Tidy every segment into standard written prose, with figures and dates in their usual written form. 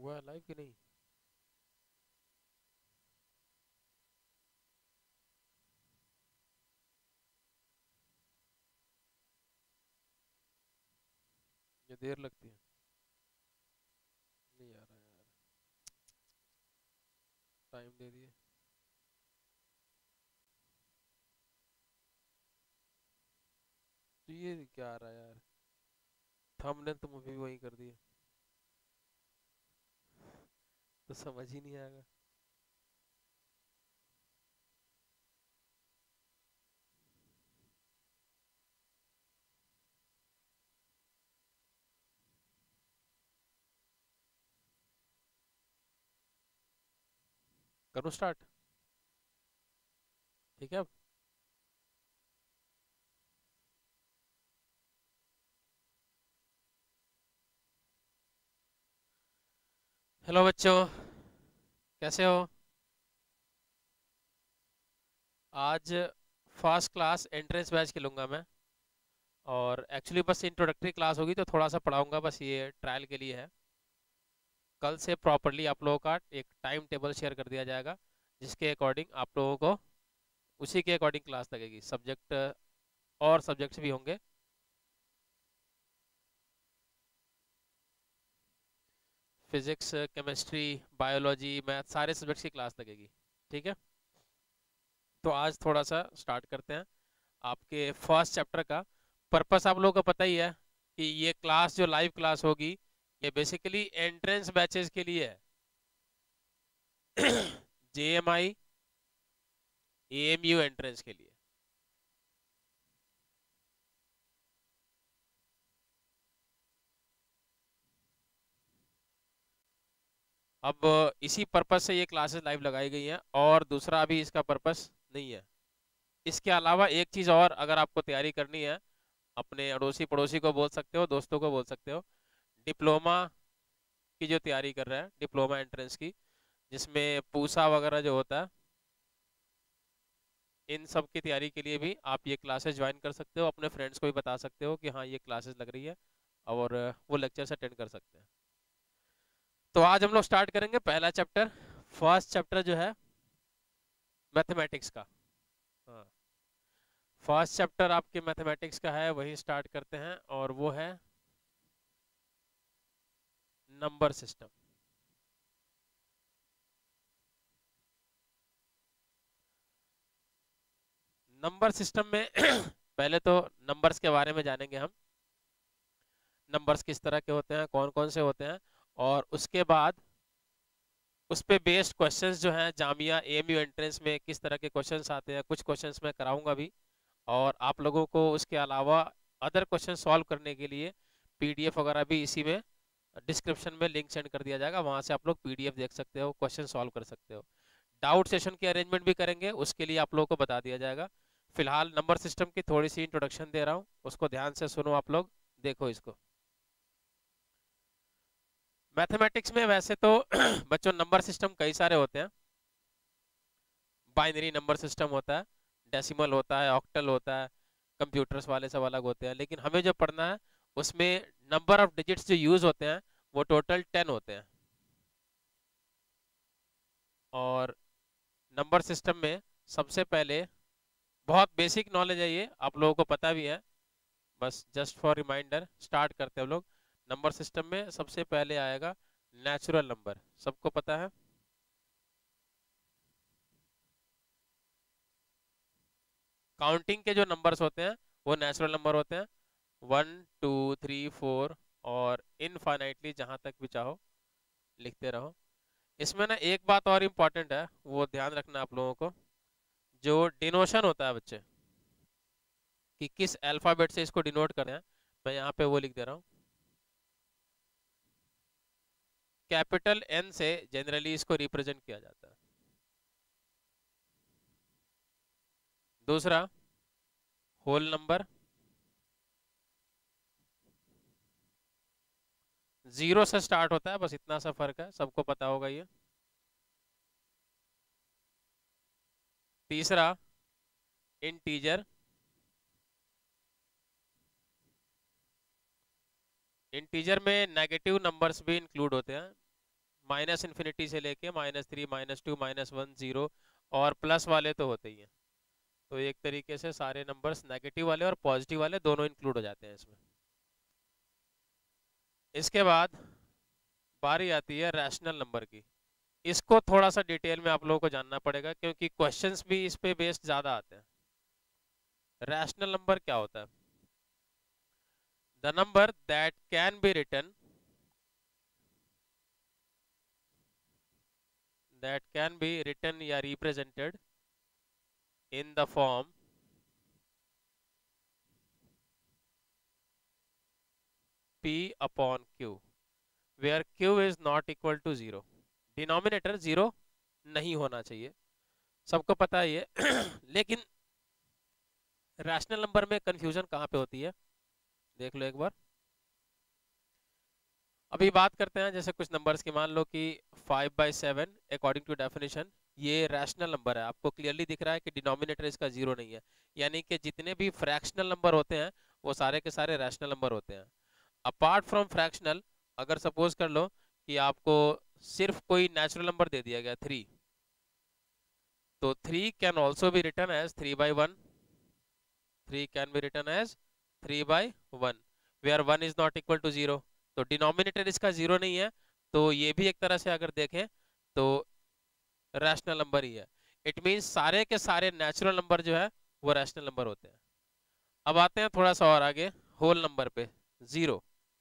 हुआ लाइव कि नहीं? ये देर लगती है। नहीं आ रहा यार। टाइम दे दिए। तो ये क्या आ रहा है यार? थंबनेल तो मूवी वही कर दिए। तो समझ ही नहीं आएगा। करूँ स्टार्ट? ठीक है अब। हेलो बच्चों, कैसे हो? आज फर्स्ट क्लास एंट्रेंस बैच खेलूंगा मैं। और एक्चुअली बस इंट्रोडक्टरी क्लास होगी तो थोड़ा सा पढ़ाऊंगा, बस ये ट्रायल के लिए है। कल से प्रॉपरली आप लोगों का एक टाइम टेबल शेयर कर दिया जाएगा, जिसके अकॉर्डिंग आप लोगों को उसी के अकॉर्डिंग क्लास लगेगी। सब्जेक्ट और सब्जेक्ट्स भी होंगे। फिजिक्स, केमिस्ट्री, बायोलॉजी, मैथ, सारे सब्जेक्ट्स की क्लास लगेगी। ठीक है, तो आज थोड़ा सा स्टार्ट करते हैं आपके फर्स्ट चैप्टर का। पर्पस आप लोगों को पता ही है कि ये क्लास जो लाइव क्लास होगी, ये बेसिकली एंट्रेंस बैचेस के लिए है। जेएमआई, एएमयू एंट्रेंस के लिए। अब इसी पर्पस से ये क्लासेस लाइव लगाई गई हैं, और दूसरा अभी इसका पर्पस नहीं है। इसके अलावा एक चीज़ और अगर आपको तैयारी करनी है, अपने अड़ोसी पड़ोसी को बोल सकते हो, दोस्तों को बोल सकते हो। डिप्लोमा की जो तैयारी कर रहा है, डिप्लोमा एंट्रेंस की, जिसमें पूसा वगैरह जो होता है, इन सब की तैयारी के लिए भी आप ये क्लासेस ज्वाइन कर सकते हो। अपने फ्रेंड्स को भी बता सकते हो कि हाँ ये क्लासेस लग रही है, और वो लेक्चर्स अटेंड कर सकते हैं। तो आज हम लोग स्टार्ट करेंगे पहला चैप्टर। फर्स्ट चैप्टर जो है मैथमेटिक्स का। हाँ, फर्स्ट चैप्टर आपके मैथमेटिक्स का है, वही स्टार्ट करते हैं, और वो है नंबर सिस्टम। नंबर सिस्टम में पहले तो नंबर्स के बारे में जानेंगे हम। नंबर्स किस तरह के होते हैं, कौन कौन से होते हैं, और उसके बाद उस पे बेस्ड क्वेश्चंस जो हैं जामिया एएमयू एंट्रेंस में किस तरह के क्वेश्चंस आते हैं, कुछ क्वेश्चंस मैं कराऊंगा भी। और आप लोगों को उसके अलावा अदर क्वेश्चन सॉल्व करने के लिए पीडीएफ वगैरह भी इसी में डिस्क्रिप्शन में लिंक सेंड कर दिया जाएगा, वहां से आप लोग पीडीएफ देख सकते हो, क्वेश्चन सॉल्व कर सकते हो। डाउट सेशन की अरेंजमेंट भी करेंगे, उसके लिए आप लोगों को बता दिया जाएगा। फिलहाल नंबर सिस्टम की थोड़ी सी इंट्रोडक्शन दे रहा हूँ, उसको ध्यान से सुनो आप लोग, देखो इसको। मैथमेटिक्स में वैसे तो बच्चों नंबर सिस्टम कई सारे होते हैं। बाइनरी नंबर सिस्टम होता है, डेसिमल होता है, ऑक्टल होता है, कंप्यूटर्स वाले सब अलग होते हैं। लेकिन हमें जो पढ़ना है उसमें नंबर ऑफ डिजिट्स जो यूज होते हैं वो टोटल 10 होते हैं। और नंबर सिस्टम में सबसे पहले, बहुत बेसिक नॉलेज है ये, आप लोगों को पता भी है, बस जस्ट फॉर रिमाइंडर स्टार्ट करते हैं हम लोग। नंबर सिस्टम में सबसे पहले आएगा नेचुरल नंबर, सबको पता है। काउंटिंग के जो नंबर्स होते हैं वो नेचुरल नंबर होते हैं, 1 2 3 4, और इनफाइनाइटली जहां तक भी चाहो लिखते रहो। इसमें ना एक बात और इम्पॉर्टेंट है, वो ध्यान रखना आप लोगों को। जो डिनोशन होता है बच्चे, कि किस अल्फाबेट से इसको डिनोट करते हैं, मैं यहाँ पे वो लिख दे रहा हूँ। कैपिटल एन से जनरली इसको रिप्रेजेंट किया जाता है। दूसरा, होल नंबर, जीरो से स्टार्ट होता है, बस इतना सा फर्क है, सबको पता होगा ये। तीसरा, इंटीजर। इंटीजर में नेगेटिव नंबर्स भी इंक्लूड होते हैं, माइनस इन्फिनिटी से लेके -3 -2 -1 0 और प्लस वाले तो होते ही हैं। तो एक तरीके से सारे नंबर्स नेगेटिव वाले और पॉजिटिव वाले दोनों इंक्लूड हो जाते हैं इसमें। इसके बाद बारी आती है रैशनल नंबर की। इसको थोड़ा सा डिटेल में आप लोगों को जानना पड़ेगा क्योंकि क्वेश्चंस भी इस पे बेस्ड ज्यादा आते हैं। रैशनल नंबर क्या होता है? The number that can be written या represented in the form P upon Q where Q is not equal to 0। Denominator 0 नहीं होना चाहिए, सबको पता है ये लेकिन रैशनल नंबर में कंफ्यूजन कहाँ पे होती है, देख लो एक बार। अभी बात करते हैं जैसे कुछ नंबर्स की, मान लो कि 5/7 अकॉर्डिंग टू डेफिनेशन ये रैशनल नंबर है। आपको क्लियरली दिख रहा है कि डिनोमिनेटर इसका 0 नहीं है, यानी कि जितने भी फ्रैक्शनल नंबर होते हैं वो सारे के सारे रैशनल नंबर होते हैं। अपार्ट फ्रॉम फ्रैक्शनल, अगर सपोज कर लो कि आपको सिर्फ कोई नेचुरल नंबर दे दिया गया 3, तो 3 can also be written as 3/1। 3 can be written as 3/1 where 1 is not equal to 0। तो डिनोमिनेटर इसका 0 नहीं है, तो ये भी एक तरह से अगर देखें तो रैशनल नंबर ही है। इट मीन्स सारे के सारे नेचुरल नंबर जो है वो रैशनल नंबर होते हैं। अब आते हैं थोड़ा सा और आगे होल नंबर पे। 0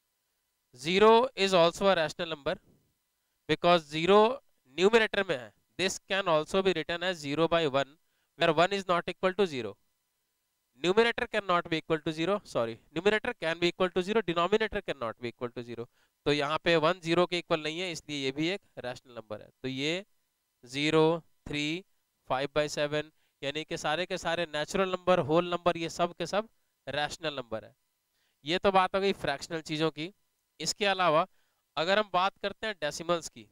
is also a rational number because 0 numerator में है। This can also be written as 0/1 where 1 is not equal to 0। Numerator can not be equal to 0, sorry, numerator can be equal to 0, denominator can not be equal to 0। तो यहाँ पे 1 0 के equal नहीं है, इसलिए ये भी एक रैशनल नंबर है। तो ये 0, 3, 5/7 यानी कि सारे के सारे नेचुरल नंबर, होल नंबर, ये सब के सब रैशनल नंबर है। ये तो बात हो गई फ्रैक्शनल चीजों की। इसके अलावा अगर हम बात करते हैं डेसिमल्स की,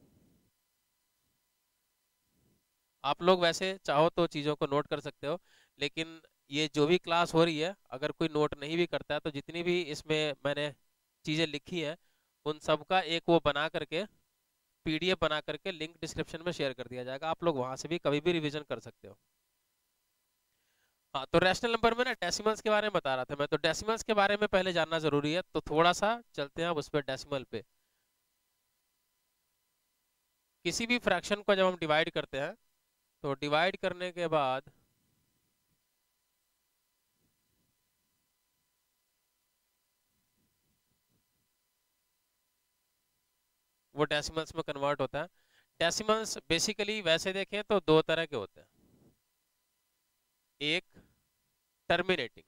आप लोग वैसे चाहो तो चीज़ों को नोट कर सकते हो, लेकिन ये जो भी क्लास हो रही है अगर कोई नोट नहीं भी करता है तो जितनी भी इसमें मैंने चीज़ें लिखी हैं उन सब का एक वो बना करके PDF बना करके लिंक डिस्क्रिप्शन में शेयर कर दिया जाएगा, आप लोग वहां से भी कभी भी रिवीजन कर सकते हो। हाँ, तो रैशनल नंबर में ना डेसिमल्स के बारे में बता रहा था मैं, तो डेसिमल्स के बारे में पहले जानना जरूरी है, तो थोड़ा सा चलते हैं अब उस पर, डेसिमल पे। किसी भी फ्रैक्शन को जब हम डिवाइड करते हैं तो डिवाइड करने के बाद वो डेसिमल्स में कन्वर्ट होता है। डेसिमल्स बेसिकली वैसे देखें तो दो तरह के होते हैं, एक टर्मिनेटिंग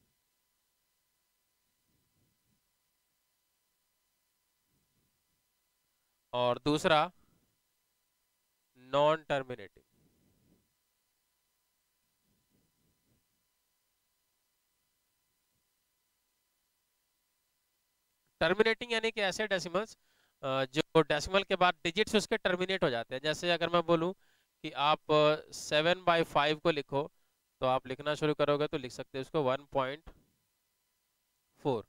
और दूसरा नॉन टर्मिनेटिंग। टर्मिनेटिंग यानी कि ऐसे डेसिमल्स जो डेसिमल के बाद डिजिट्स उसके टर्मिनेट हो जाते हैं। जैसे अगर मैं बोलूं कि आप 7/5 को लिखो, तो आप लिखना शुरू करोगे तो लिख सकते हो उसको 1.4।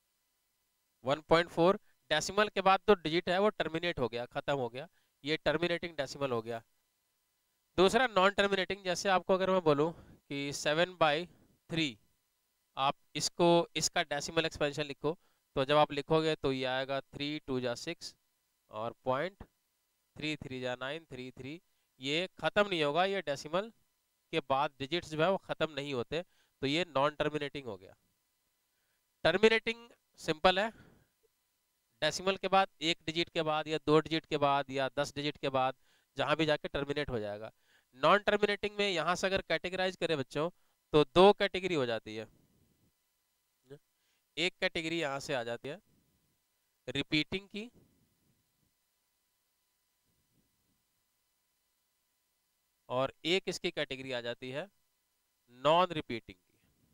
1.4 डेसिमल के बाद जो डिजिट है वो टर्मिनेट हो गया, खत्म हो गया, ये टर्मिनेटिंग डेसिमल हो गया। दूसरा नॉन टर्मिनेटिंग, जैसे आपको अगर मैं बोलूं कि 7/3, आप इसको, इसका डेसिमल एक्सपेंशन लिखो, तो जब आप लिखोगे तो ये आएगा 3 2 जा 6 और 0.33 जा 933। ये खत्म नहीं होगा, ये डेसिमल के बाद डिजिट्स जो है वो खत्म नहीं होते, तो ये नॉन टर्मिनेटिंग हो गया। टर्मिनेटिंग सिंपल है, डेसिमल के बाद, एक डिजिट के बाद या 2 डिजिट के बाद या 10 डिजिट के बाद जहां भी जाके टर्मिनेट हो जाएगा। नॉन टर्मिनेटिंग में यहां से अगर कैटेगराइज करें बच्चों तो दो कैटेगरी हो जाती है। एक कैटेगरी यहां से आ जाती है रिपीटिंग की, और एक इसकी कैटेगरी आ जाती है नॉन रिपीटिंग की।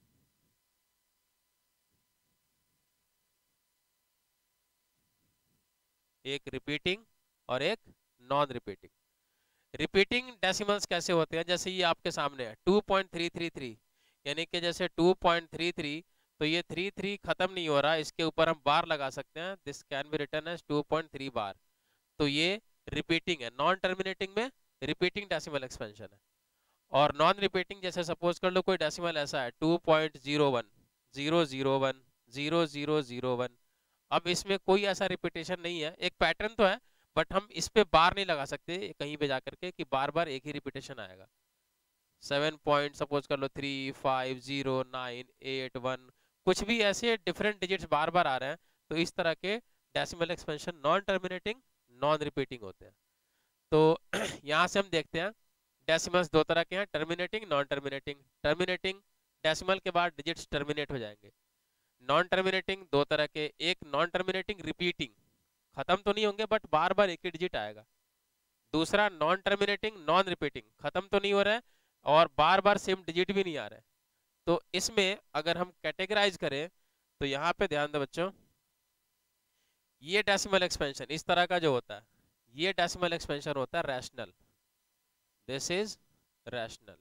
एक रिपीटिंग और एक नॉन रिपीटिंग। रिपीटिंग डेसिमल्स कैसे होते हैं, जैसे ये आपके सामने है 2.333, यानी कि जैसे 2.33, तो ये 33 खत्म नहीं हो रहा, इसके ऊपर हम बार लगा सकते हैं, this can be written as 2.3 बार। तो ये रिपीटिंग है, नॉन टर्मिनेटिंग में रिपीटिंग डेसिमल एक्सपेंशन है। और नॉन रिपीटिंग जैसे सपोज कर लो कोई डेसिमल ऐसा है 2.01 001 0001, अब इसमें कोई ऐसा रिपीटेशन नहीं है, एक पैटर्न तो है बट हम इस पे बार नहीं लगा सकते कहीं पे जाकर के कि बार बार एक ही रिपीटेशन आएगा। 7 पॉइंट सपोज कर लो 3 5 0 9 8 1, कुछ भी ऐसे डिफरेंट डिजिट्स बार बार आ रहे हैं, तो इस तरह के decimal expansion non terminating non repeating होते हैं। तो यहाँ से हम देखते हैं डेसिमल्स दो तरह के हैं, terminating non terminating. Terminating decimal के बाद डिजिट्स टर्मिनेट हो जाएंगे। नॉन टर्मिनेटिंग दो तरह के, एक नॉन टर्मिनेटिंग रिपीटिंग, खत्म तो नहीं होंगे बट बार बार एक ही डिजिट आएगा। दूसरा नॉन टर्मिनेटिंग नॉन रिपीटिंग, खत्म तो नहीं हो रहा है और बार बार सेम डिजिट भी नहीं आ रहा है। तो इसमें अगर हम कैटेगराइज करें तो यहाँ पे ध्यान दो बच्चों, ये डेसिमल एक्सपेंशन इस तरह का जो होता है, ये डेसिमल एक्सपेंशन होता है रैशनल, दिस इज रैशनल।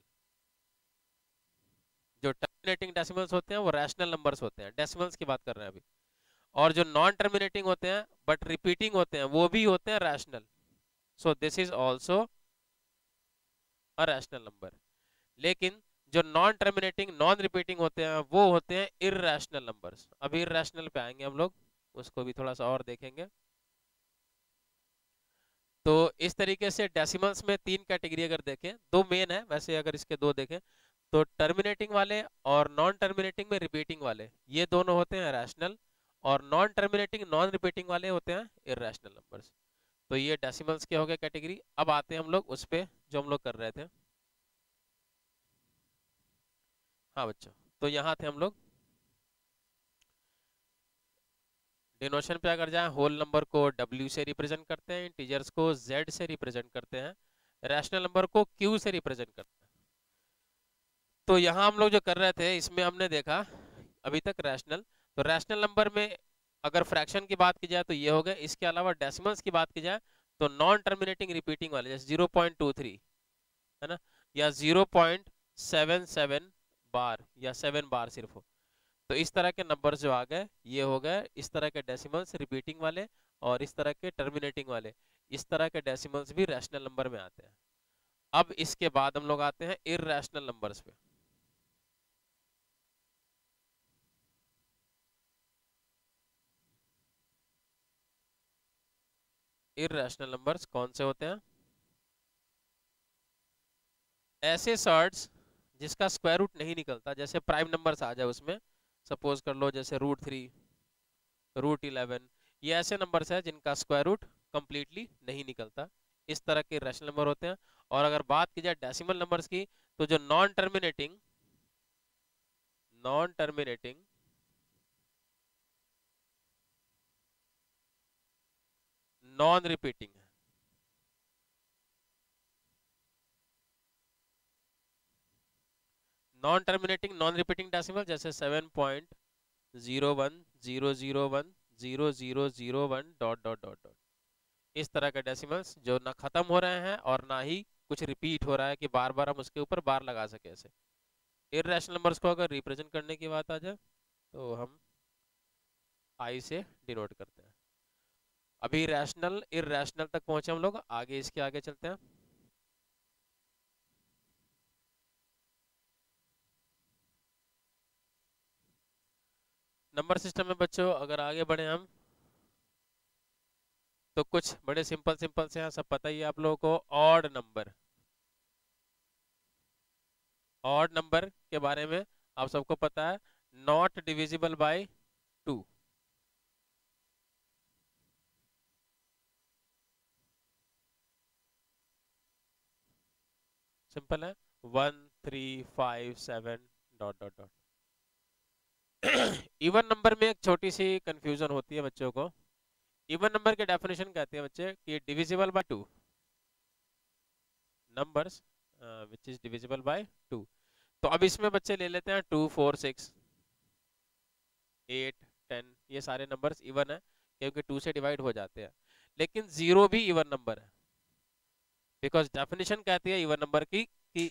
जो टर्मिनेटिंग डेसिमल्स होते हैं वो रैशनल नंबर्स होते हैं, डेसिमल्स की बात कर रहे हैं अभी। और जो नॉन टर्मिनेटिंग होते हैं बट रिपीटिंग होते हैं वो भी होते हैं rational, so this is also a rational number. लेकिन जो नॉन टर्मिनेटिंग नॉन रिपीटिंग होते हैं वो होते हैं इररेशनल नंबर्स। अभी इररेशनल पे आएंगे हम लोग, उसको भी थोड़ा सा और देखेंगे। तो इस तरीके से डेसिमल्स में तीन कैटेगरी अगर देखें, दो मेन है वैसे, अगर इसके दो देखें तो टर्मिनेटिंग वाले और नॉन टर्मिनेटिंग में रिपीटिंग वाले, ये दोनों होते हैं रैशनल, और नॉन टर्मिनेटिंग नॉन रिपीटिंग वाले होते हैं इररेशनल नंबर्स। तो ये डेसिमल्स के हो गए कैटेगरी। अब आते हैं हम लोग उस पे जो हम लोग कर रहे थे। हाँ बच्चों, तो यहाँ थे हम लोग डिनोशन पे अगर जाए, होल नंबर को W से रिप्रेजेंट करते हैं, इंटीजर्स को Z से रिप्रेजेंट करते हैं, रैशनल नंबर को Q से रिप्रेजेंट करते हैं। तो यहाँ हम लोग जो कर रहे थे इसमें हमने देखा अभी तक रैशनल, तो रैशनल नंबर में अगर फ्रैक्शन की बात की जाए तो ये हो गए, इसके अलावा डेसिमल्स की बात की जाए तो नॉन टर्मिनेटिंग रिपीटिंग वाले जैसे 0.23 है ना, या 0.77 बार या 7 बार सिर्फ हो, तो इस तरह के नंबर जो आ गए ये हो गए इस तरह के डेसिमल्स रिपीटिंग वाले, और इस तरह के टर्मिनेटिंग वाले, इस तरह के डेसिमल्स भी रैशनल नंबर में आते हैं। अब इसके बाद हम लोग आते हैं इररेशनल नंबर्स पे। इररेशनल नंबर्स कौन से होते हैं? ऐसे सर्ट्स जिसका स्क्वायर रूट नहीं निकलता, जैसे प्राइम नंबर्स आ जाए उसमें, सपोज कर लो जैसे √3 √11, ये ऐसे नंबर्स है जिनका स्क्वायर रूट कंप्लीटली नहीं निकलता, इस तरह के रैशनल नंबर होते हैं। और अगर बात की जाए डेसिमल नंबर्स की, तो जो नॉन टर्मिनेटिंग नॉन रिपीटिंग है, non terminating non repeating decimal जैसे 7.010010001 डॉट डॉट डॉट डॉट, इस तरह के डेसिमल्स जो ना खत्म हो रहे हैं और ना ही कुछ रिपीट हो रहा है कि बार बार हम उसके ऊपर बार लगा सके ऐसे। इररेशनल नंबर्स को अगर रिप्रेजेंट करने की बात आ जाए तो हम आई से डिनोट करते हैं। अभी रैशनल इररेशनल तक पहुंचे हम लोग, आगे इसके आगे चलते हैं। नंबर सिस्टम में बच्चों अगर आगे बढ़े हम तो कुछ बड़े सिंपल सिंपल से हैं, सब पता ही है आप लोगों को। ऑड नंबर के बारे में आप सबको पता है, नॉट डिविजिबल बाय 2। सिंपल है, 1 3 5 7 dot dot dot. Even number में एक छोटी सी कंफ्यूजन होती है बच्चों को। इवन नंबर के डेफिनेशन कहते हैं बच्चे कि divisible by 2 numbers which is divisible by 2। तो अब इसमें बच्चे ले लेते हैं 2 4 6 8 10, ये सारे नंबर्स इवन है क्योंकि 2 से डिवाइड हो जाते हैं। लेकिन 0 भी इवन नंबर है, बिकॉज डेफिनेशन कहती है इवन नंबर की कि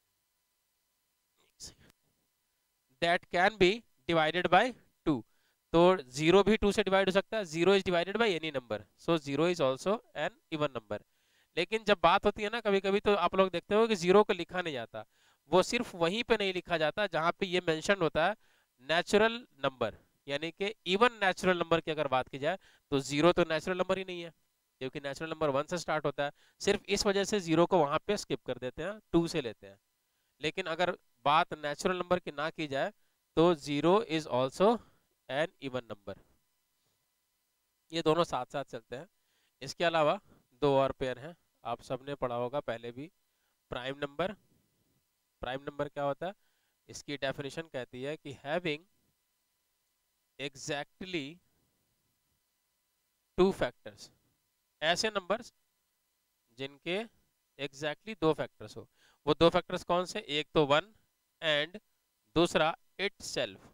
that can be divided by 2। तो 0 भी 2 से डिवाइड हो सकता है, 0 is divided by any number, so 0 is also an even number. लेकिन जब बात होती है ना कभी कभी, तो आप लोग देखते हो कि 0 को लिखा नहीं जाता, वो सिर्फ वहीं पे नहीं लिखा जाता जहां पे ये मेंशन होता है नेचुरल नंबर, यानी कि इवन नेचुरल नंबर की अगर बात की जाए तो 0 तो नेचुरल नंबर ही नहीं है, क्योंकि नेचुरल नंबर 1 से स्टार्ट होता है। सिर्फ इस वजह से 0 को वहां पे स्किप कर देते हैं, 2 से लेते हैं। लेकिन अगर बात नेचुरल नंबर की ना की जाए तो 0 is also an even number. ये दोनों साथ साथ चलते हैं। इसके अलावा दो और पेयर हैं, आप सबने पढ़ा होगा पहले भी, प्राइम नंबर। प्राइम नंबर क्या होता है? इसकी डेफिनेशन कहती है कि हैविंग एग्जैक्टली टू फैक्टर्स, ऐसे नंबर्स जिनके एग्जैक्टली दो फैक्टर्स हो। वो दो फैक्टर्स कौन से? एक तो 1 एंड दूसरा इट सेल्फ,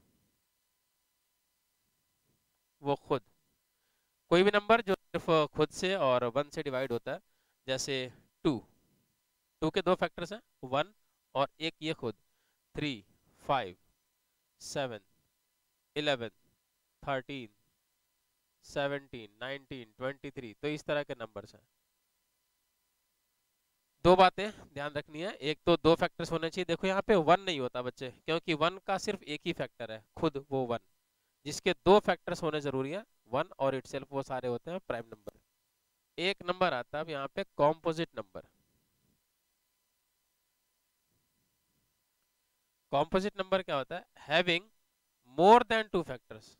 वो खुद। कोई भी नंबर जो सिर्फ खुद से और 1 से डिवाइड होता है, जैसे 2, 2 के दो फैक्टर्स हैं, 1 और एक ये खुद, 3, 5, 7, 11, 13, 17, 19, 23, तो इस तरह के नंबर्स हैं। दो बातें ध्यान रखनी है, एक तो दो फैक्टर्स होने चाहिए। देखो यहाँ पे 1 नहीं होता बच्चे, क्योंकि 1 का सिर्फ एक ही फैक्टर है, खुद वो 1। जिसके दो फैक्टर्स होने जरूरी है, 1 और इटसेल्फ, वो सारे होते हैं प्राइम नंबर। एक नंबर आता है अब यहाँ पे कॉम्पोजिट नंबर। कॉम्पोजिट नंबर क्या होता है? Having more than two factors,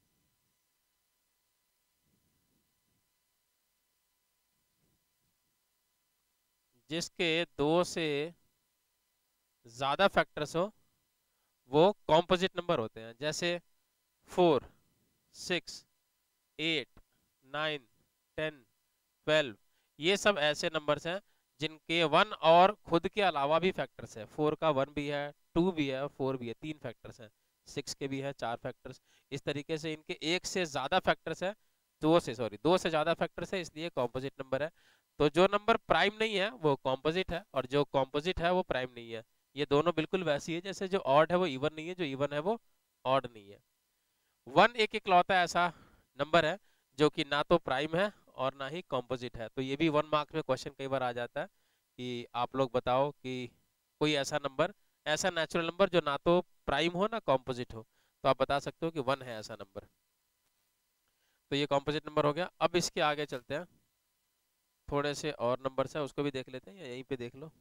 जिसके दो से ज्यादा फैक्टर्स हो, वो कॉम्पोजिट नंबर होते हैं। जैसे 4, 6, 8, 9, 10, 12, ये सब ऐसे नंबर्स हैं जिनके 1 और खुद के अलावा भी फैक्टर्स है। 4 का 1 भी है, 2 भी है, 4 भी है, 3 फैक्टर्स हैं। 6 के भी है 4 फैक्टर्स। इस तरीके से इनके एक से ज्यादा फैक्टर्स है, दो से ज्यादा फैक्टर्स है, इसलिए कॉम्पोजिट नंबर है। तो जो नंबर प्राइम नहीं है वो कॉम्पोजिट है, और जो कॉम्पोजिट है वो प्राइम नहीं है। ये दोनों बिल्कुल वैसी है जैसे जो ऑड है वो इवन नहीं है, जो इवन है वो ऑड नहीं है। 1 एक इकलौता ऐसा नंबर है जो कि ना तो प्राइम है और ना ही कॉम्पोजिट है। तो ये भी 1 मार्क में क्वेश्चन कई बार आ जाता है कि आप लोग बताओ कि कोई ऐसा नंबर, ऐसा नेचुरल नंबर जो ना तो प्राइम हो ना कॉम्पोजिट हो, तो आप बता सकते हो कि 1 है ऐसा नंबर। तो ये कॉम्पोजिट नंबर हो गया। अब इसके आगे चलते हैं, थोड़े से और नंबर्स है उसको भी देख लेते हैं, या यहीं पे देख लो।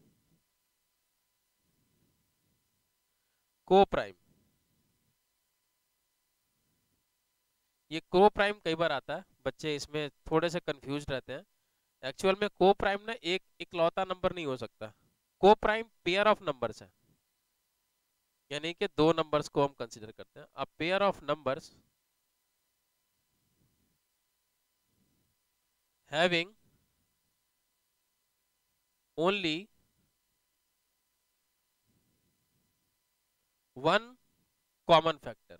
को प्राइम, ये को प्राइम कई बार आता है, बच्चे इसमें थोड़े से कंफ्यूज रहते हैं। एक्चुअल में को प्राइम ना एक इकलौता नंबर नहीं हो सकता। को प्राइम पेयर ऑफ नंबर्स है, यानी कि दो नंबर्स को हम कंसीडर करते हैं। A pair of numbers having only one common factor.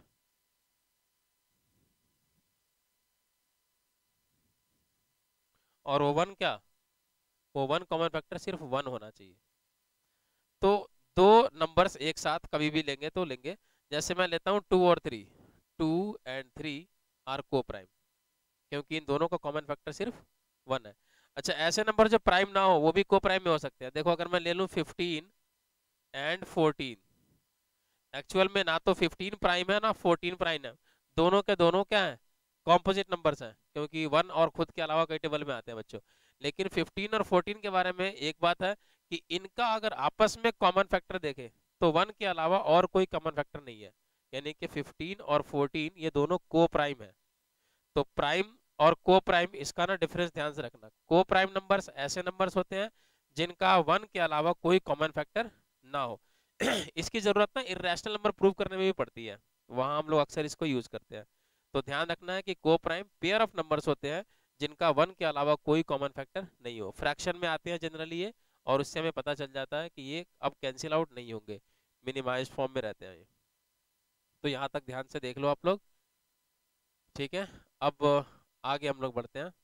और वो वन क्या? वो वन कॉमन फैक्टर सिर्फ 1 होना चाहिए। तो दो नंबर्स एक साथ कभी भी लेंगे तो लेंगे, जैसे मैं लेता हूं 2 और 3, 2 एंड 3 आर को प्राइम, क्योंकि इन दोनों का कॉमन फैक्टर सिर्फ 1 है। अच्छा, ऐसे नंबर जो प्राइम ना हो वो भी को प्राइम में हो सकते हैं। देखो अगर मैं ले लूं 15 एंड 14, एक्चुअल में ना तो 15 प्राइम है ना 14 प्राइम है, दोनों के दोनों क्या है? कॉम्पोजिट नंबर्स हैं, क्योंकि 1 और खुद के अलावा कई टेबल में आते हैं बच्चों। लेकिन 15 और 14 के बारे में एक बात है कि इनका अगर आपस में कॉमन फैक्टर देखें तो 1 के अलावा और कोई कॉमन फैक्टर नहीं है, यानी कि 15 और 14 ये दोनों को प्राइम है। तो प्राइम और को प्राइम, इसका ना डिफरेंस ध्यान से रखना। को प्राइम नंबर्स ऐसे नंबर्स होते हैं जिनका 1 के अलावा कोई कॉमन फैक्टर ना हो। इसकी जरूरत ना इर्रेशनल नंबर प्रूव करने में भी पड़ती है, वहां हम लोग अक्सर इसको यूज करते हैं। तो ध्यान रखना है कि को प्राइम पेयर ऑफ नंबर्स होते हैं जिनका 1 के अलावा कोई कॉमन फैक्टर नहीं हो। फ्रैक्शन में आते हैं जनरली ये, और उससे हमें पता चल जाता है कि ये अब कैंसिल आउट नहीं होंगे, मिनिमाइज फॉर्म में रहते हैं ये। तो यहाँ तक ध्यान से देख लो आप लोग, ठीक है। अब आगे हम लोग बढ़ते हैं।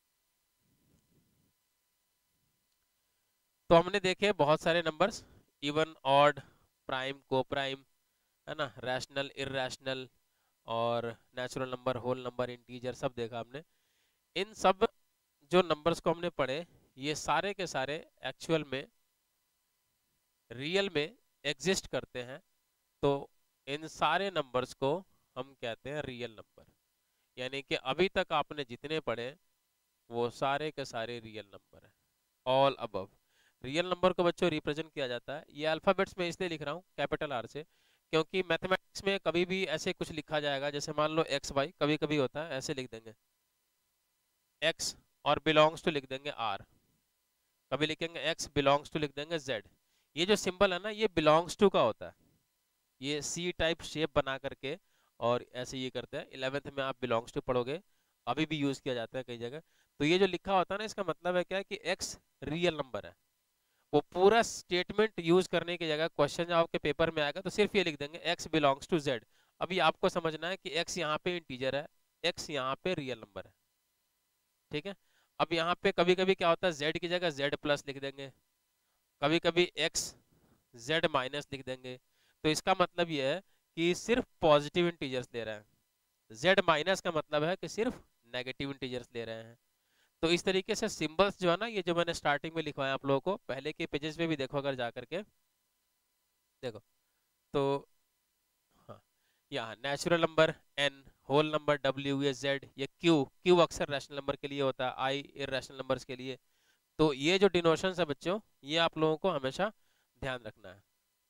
तो हमने देखे बहुत सारे numbers, even, odd, prime, coprime, है ना, रैशनल, इररैशनल, और natural number, whole number, integer सब देखा हमने। इन सब जो नंबर्स को हमने पढ़े, ये सारे के सारे एक्चुअल में, रियल में एग्जिस्ट करते हैं। तो इन सारे नंबर्स को हम कहते हैं रियल नंबर। यानी कि अभी तक आपने जितने पढ़े वो सारे के सारे रियल नंबर हैं, ऑल अबव। रियल नंबर को बच्चों रिप्रेजेंट किया जाता है, ये अल्फाबेट्स में इसलिए लिख रहा हूँ कैपिटल आर से, क्योंकि मैथमेटिक्स में कभी भी ऐसे कुछ लिखा जाएगा, जैसे मान लो एक्स वाई, कभी कभी होता है ऐसे लिख देंगे एक्स और बिलोंग्स टू लिख देंगे आर, कभी लिखेंगे एक्स बिलोंग्स टू लिख देंगे जेड। ये जो सिंबल है ना, ये बिलोंग्स टू का होता है, ये सी टाइप शेप बना करके और ऐसे ये करते हैं। 11th में आप बिलोंग्स टू पढ़ोगे, अभी भी यूज किया जाता है कई जगह। तो ये जो लिखा होता है ना, इसका मतलब है क्या है कि एक्स रियल नंबर है। वो पूरा स्टेटमेंट यूज करने की जगह क्वेश्चन जब आपके पेपर में आएगा तो सिर्फ ये लिख देंगे एक्स बिलोंग्स टू जेड। अभी आपको समझना है कि एक्स यहाँ पे इंटीजर है, एक्स यहाँ पे रियल नंबर है, ठीक है। अब यहाँ पे कभी कभी क्या होता है, जेड की जगह जेड प्लस लिख देंगे, कभी कभी एक्स जेड माइनस लिख देंगे। तो इसका मतलब ये है कि सिर्फ पॉजिटिव इंटीजर्स ले रहे हैं, जेड माइनस का मतलब है कि सिर्फ नेगेटिव इंटीजर्स ले रहे हैं। तो इस तरीके से सिंबल्स जो है ना, ये जो मैंने स्टार्टिंग में लिखवाया आप लोगों को, पहले के पेजेस में भी देखो अगर जा करके देखो तो, हाँ, यहाँ natural number N, whole number W, ये जेड, ये क्यू, क्यू अक्सर रैशनल नंबर के लिए होता है, आई इररेशनल नंबर्स के लिए। तो ये जो डिनोशंस है बच्चों, ये आप लोगों को हमेशा ध्यान रखना है।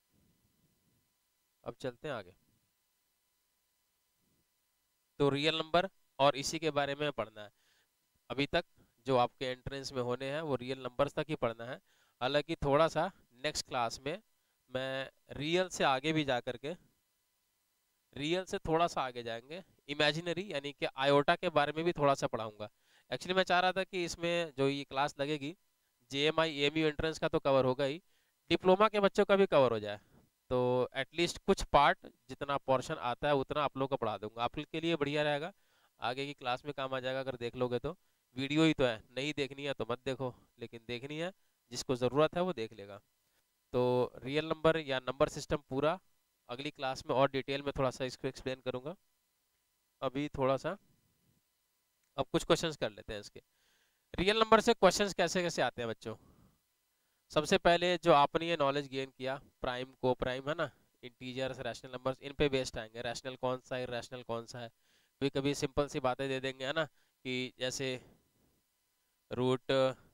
अब चलते हैं आगे। तो रियल नंबर और इसी के बारे में पढ़ना है अभी तक, जो आपके एंट्रेंस में होने हैं वो रियल नंबर्स तक ही पढ़ना है। हालांकि थोड़ा सा नेक्स्ट क्लास में मैं रियल से आगे भी जा करके, रियल से थोड़ा सा आगे जाएंगे, इमेजिनरी यानी कि आयोटा के बारे में भी थोड़ा सा पढ़ाऊंगा। एक्चुअली मैं चाह रहा था कि इसमें जो ये क्लास लगेगी, जेएमआई एएमयू एंट्रेंस का तो कवर होगा ही, डिप्लोमा के बच्चों का भी कवर हो जाए। तो एटलीस्ट कुछ पार्ट, जितना पोर्शन आता है उतना आप लोग को पढ़ा दूंगा, आप लोग के लिए बढ़िया रहेगा, आगे की क्लास में काम आ जाएगा अगर देख लोगे तो। वीडियो ही तो है, नहीं देखनी है तो मत देखो, लेकिन देखनी है जिसको ज़रूरत है वो देख लेगा। तो रियल नंबर या नंबर सिस्टम पूरा अगली क्लास में और डिटेल में थोड़ा सा इसको एक्सप्लेन करूंगा। अभी थोड़ा सा अब कुछ क्वेश्चंस कर लेते हैं इसके। रियल नंबर से क्वेश्चंस कैसे कैसे आते हैं बच्चों। सबसे पहले जो आपने ये नॉलेज गेन किया, प्राइम को प्राइम है ना, इंटीजर्स रैशनल नंबर्स, इन पे बेस्ड आएंगे, रैशनल कौन सा है इरैशनल कौन सा है। कभी कभी सिंपल सी बातें दे देंगे है ना, कि जैसे रूट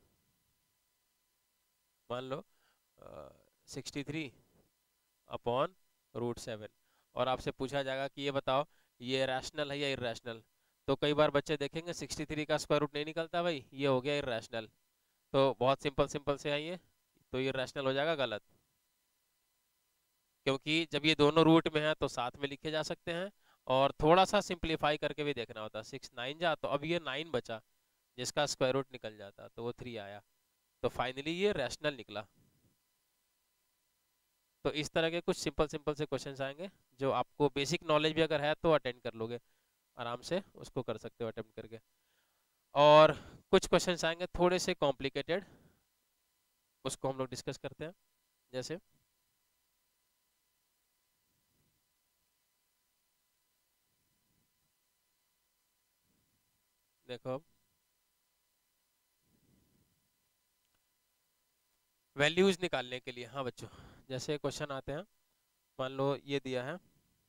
मान लो 63 अपॉन √7, और आपसे पूछा जाएगा कि ये बताओ ये रैशनल है या इरैशनल। तो कई बार बच्चे देखेंगे 63 का स्क्वायर रूट नहीं निकलता, भाई ये हो गया इरैशनल। तो बहुत सिंपल सिंपल से आइए, तो ये रैशनल हो जाएगा गलत, क्योंकि जब ये दोनों रूट में है तो साथ में लिखे जा सकते हैं, और थोड़ा सा सिंप्लीफाई करके भी देखना होता है। 6 9 जा, तो अब ये 9 बचा जिसका स्क्वायर रूट निकल जाता तो वो 3 आया, तो फाइनली ये रैशनल निकला। तो इस तरह के कुछ सिंपल सिंपल से क्वेश्चंस आएंगे, जो आपको बेसिक नॉलेज भी अगर है तो अटेंड कर लोगे आराम से, उसको कर सकते हो अटेम्प्ट करके। और कुछ क्वेश्चंस आएंगे थोड़े से कॉम्प्लिकेटेड, उसको हम लोग डिस्कस करते हैं। जैसे देखो, अब वैल्यूज निकालने के लिए, हाँ बच्चों, जैसे क्वेश्चन आते हैं, मान लो ये दिया है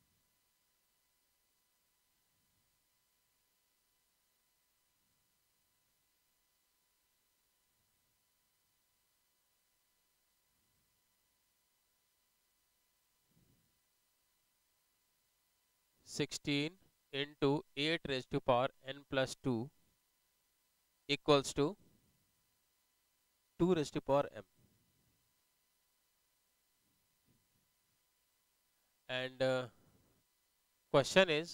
16 into 8 raised to power n+2 equals to 2 raised to power m, and question is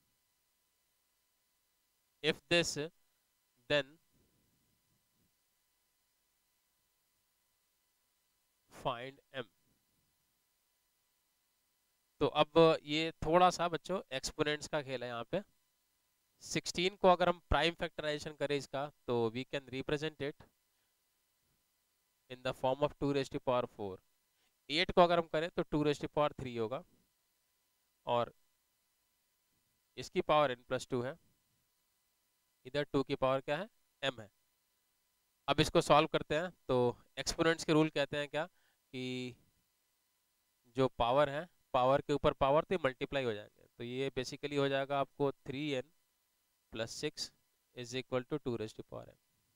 if this then find m। तो अब ये थोड़ा सा बच्चों एक्सपोनेंट्स का खेल है यहाँ पे। 16 को अगर हम प्राइम फैक्टराइजेशन करें इसका, तो we can represent it in the form of 2 raised to power 4। 8 को अगर हम करें तो 2 raised to power 3 होगा, और इसकी पावर n+2 है, इधर 2 की पावर क्या है, m है। अब इसको सॉल्व करते हैं तो एक्सपोनेंट्स के रूल कहते हैं क्या कि जो पावर है, पावर के ऊपर पावर तो मल्टीप्लाई हो जाएंगे, तो ये बेसिकली हो जाएगा आपको 3n+6 is equal to 2m।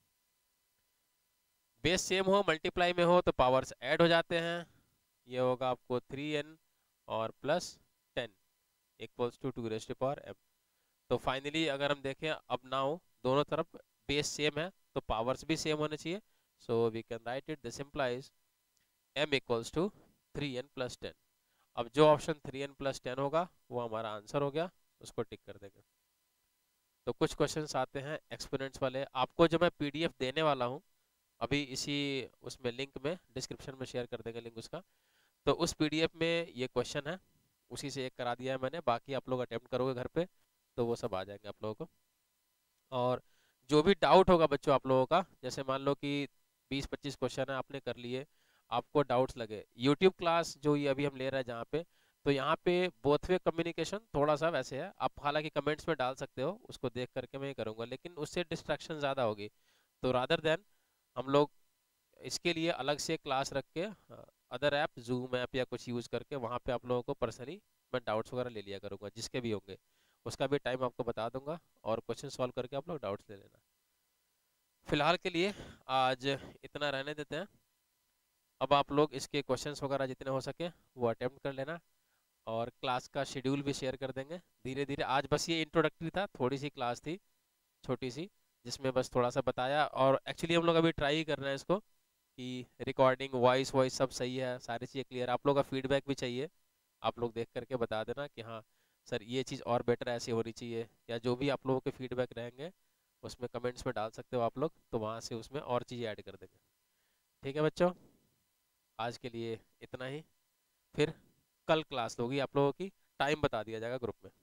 Base same हो, मल्टीप्लाई में हो तो पावर्स ऐड हो जाते हैं। ये होगा आपको 3n और +10 इक्वल्स टू 2m। तो फाइनली अगर हम देखें अब नाउ दोनों तरफ बेस सेम है तो पावर्स भी सेम होने चाहिए, so we can write it, this implies m equals to 3n+10। अब जो ऑप्शन 3n+10 होगा वो हमारा आंसर हो गया, उसको टिक कर देंगे। तो कुछ क्वेश्चंस आते हैं एक्सपोनेंट्स वाले, आपको जो मैं पीडीएफ देने वाला हूँ अभी इसी उसमें लिंक में डिस्क्रिप्शन में शेयर कर देंगे लिंक उसका, तो उस पीडीएफ में ये क्वेश्चन है, उसी से एक करा दिया है मैंने, बाकी आप लोग अटेम्प्ट करोगे घर पे तो वो सब आ जाएंगे आप लोगों को। और जो भी डाउट होगा बच्चों आप लोगों का, जैसे मान लो कि 20-25 क्वेश्चन है आपने कर लिए, आपको डाउट्स लगे, यूट्यूब क्लास जो ये अभी हम ले रहे हैं जहाँ पे, तो यहाँ पे बोथ वे कम्युनिकेशन थोड़ा सा वैसे है, आप हालांकि कमेंट्स में डाल सकते हो, उसको देख करके मैं ये करूँगा, लेकिन उससे डिस्ट्रैक्शन ज़्यादा होगी, तो रादर देन हम लोग इसके लिए अलग से क्लास रख के अदर ऐप, जूम ऐप या कुछ यूज़ करके वहाँ पे आप लोगों को पर्सनली मैं डाउट्स वगैरह ले लिया करूँगा, जिसके भी होंगे उसका भी टाइम आपको बता दूंगा, और क्वेश्चन सॉल्व करके आप लोग डाउट्स ले लेना। फिलहाल के लिए आज इतना रहने देते हैं, अब आप लोग इसके क्वेश्चंस वगैरह जितने हो सके वो अटेम्प्ट कर लेना, और क्लास का शेड्यूल भी शेयर कर देंगे धीरे धीरे। आज बस ये इंट्रोडक्टरी था, थोड़ी सी क्लास थी छोटी सी, जिसमें बस थोड़ा सा बताया, और एक्चुअली हम लोग अभी ट्राई ही कर रहे हैं इसको कि रिकॉर्डिंग वॉइस वॉइस सब सही है, सारी चीज़ें क्लियर। आप लोग का फीडबैक भी चाहिए, आप लोग देख करके बता देना कि हाँ सर ये चीज़ और बेटर ऐसी होनी चाहिए, या जो भी आप लोगों के फीडबैक रहेंगे उसमें कमेंट्स में डाल सकते हो आप लोग, तो वहाँ से उसमें और चीज़ें ऐड कर देंगे। ठीक है बच्चों, आज के लिए इतना ही, फिर कल क्लास होगी आप लोगों की, टाइम बता दिया जाएगा ग्रुप में।